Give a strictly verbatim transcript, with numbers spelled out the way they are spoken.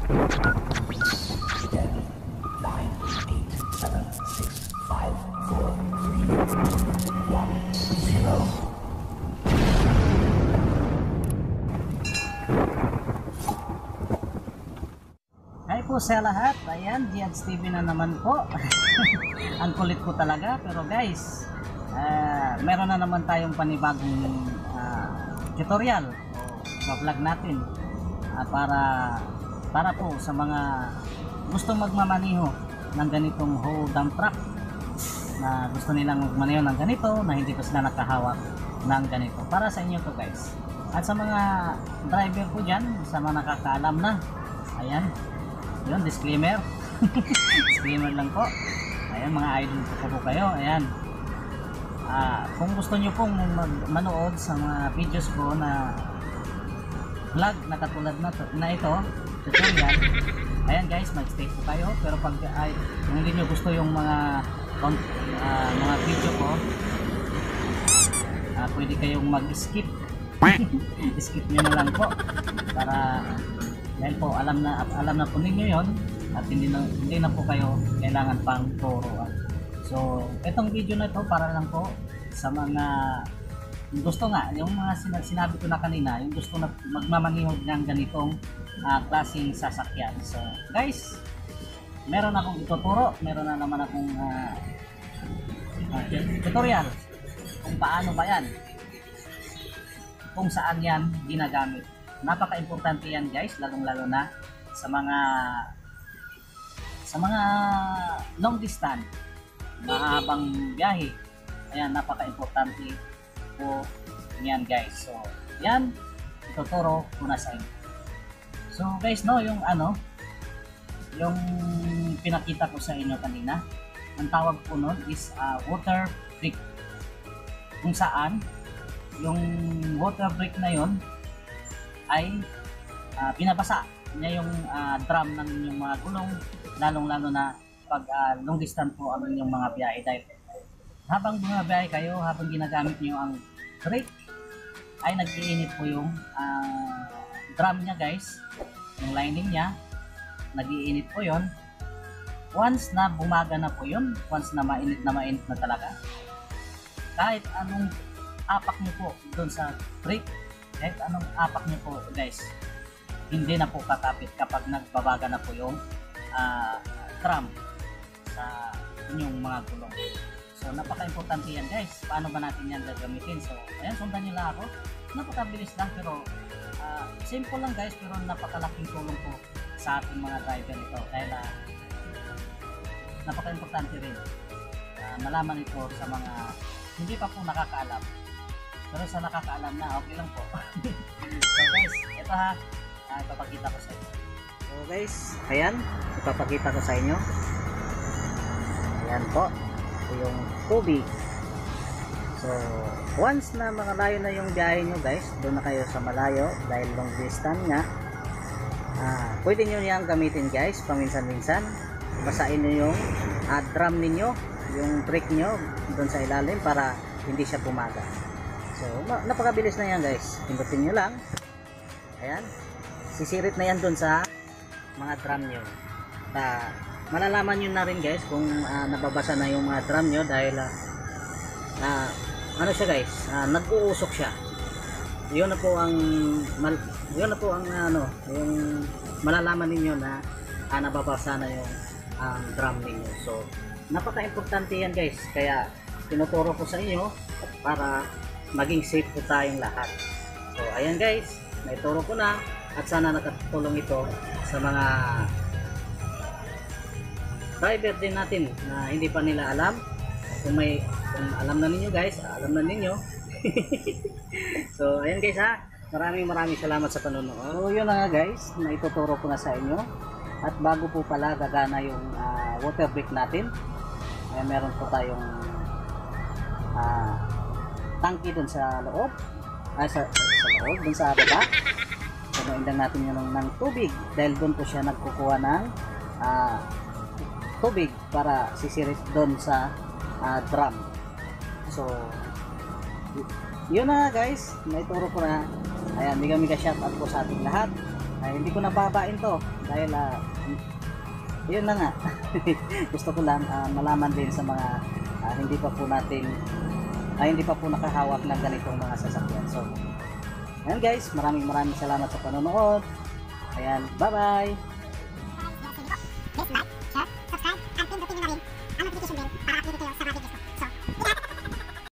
Hi po sa lahat, ayan, Giads T V na naman po. Ang kulit ko talaga, pero guys, uh, meron na naman tayong panibagong uh, tutorial o vlog natin uh, para para po sa mga gustong magmamaniho ng ganitong haul dump truck, na gusto nilang magmaniho ng ganito, na hindi pa sila nakahawak ng ganito. Para sa inyo to guys. At sa mga driver po dyan, sa mga nakakaalam na, ayan, yun, disclaimer. Disclaimer lang po. Ayan, mga idol po po kayo. Ayan. Ah, kung gusto nyo pong mag- manood sa mga videos ko na vlog na katulad na, to, na ito, tutorial, ayan guys, mag-stay po kayo. Pero pag ay, kung hindi nyo gusto yung mga uh, mga video ko, uh, pwede kayong mag-skip. Skip nyo na lang po para dahil po alam na alam na po ninyo yon, at hindi na, hindi na po kayo kailangan pang turuan. So itong video na to para lang po sa mga gusto nga, yung mga sinabi ko na kanina, yung gusto na magmamanihog ng ganitong uh, klaseng sasakyan. So guys, meron akong ituturo, meron na naman akong uh, uh, tutorial kung paano ba yan, kung saan yan ginagamit. Napaka-importante yan guys, lalong-lalo na sa mga sa mga long distance, mahabang biyahe. Ayan, napaka-importante po yan guys. So, yan, ituturo ko na sa inyo. So guys, no, yung ano, yung pinakita ko sa inyo kanina, ang tawag po nun is uh, water brick. Kung saan, yung water brick na yon ay uh, binabasa niya yung uh, drum ng inyong mga gulong, lalong lalo na pag uh, long distance po ang inyong mga biyahe. Dahil habang bumabiyahe kayo, habang ginagamit niyo ang brake, ay nag-iinit po yung uh, drum niya guys, yung lining niya, nag-iinit po yon. Once na bumaga na po yun, once na mainit na mainit na talaga, kahit anong apak niyo po doon sa brake, kahit anong apak niyo po guys, hindi na po kakapit kapag nagbabaga na po yung uh, drum sa inyong mga gulong. So napaka-importante yan guys. Paano ba natin yan gagamitin? So ayan, sundan nyo lang ako. Napakabilis lang, pero uh, simple lang guys, pero napakalaking tulong po sa ating mga driver ito. Dahil uh, napaka-importante rin uh, malaman ito sa mga hindi pa po nakakaalam. Pero sa nakakaalam na, okay lang po. So guys, ito ha, uh, ipapakita ko sa inyo. So guys, ayan, ipapakita ko sa inyo. Ayan po, ito yung tubig. So once na mga layo na yung biyahe nyo guys, doon na kayo sa malayo dahil long distance nga, uh, pwede nyo niyang gamitin guys, paminsan-minsan. Basain nyo yung uh, drum ninyo, yung brake nyo doon sa ilalim para hindi siya pumaga. So napakabilis na yan guys, pindutin nyo lang, ayan, sisirit na yan doon sa mga drum nyo. Uh, malalaman nyo na rin guys kung uh, nababasa na yung mga drum nyo dahil uh, uh, ano siya guys, uh, nag-uusok siya. Yun na po ang mal, yun na po ang ano, yung malalaman niyo na uh, nababasa na yung um, drum niyo. So napaka-importante yan guys, kaya tinuturo ko sa inyo para maging safe po tayong lahat. So ayan guys, naituro ko na, at sana nakatulong ito sa mga driver din natin na hindi pa nila alam. Kung may kung alam na ninyo guys, alam na ninyo. So ayan guys ha, maraming maraming salamat sa panonood. So yun na nga guys, naituturo ko na sa inyo. At bago po pala gagana yung uh, water brake natin, ay meron po tayong uh, tangke dun sa loob, ay sa, sa loob, dun sa baba. So naindang natin yun ng, ng tubig dahil dun po siya nagkukuha ng uh, tubig para sisirit dun sa uh, drum. So yun na guys, naituro ko na. Ayan, mega mega shout out po sa ating lahat. Ay, hindi ko nababain to dahil ah, yun na nga. Gusto ko lang ah, malaman din sa mga ah, hindi pa po natin ay hindi pa po nakahawak ng ganitong mga sasakyan. So, ayan guys, maraming maraming salamat sa panonood. Ayan, bye-bye!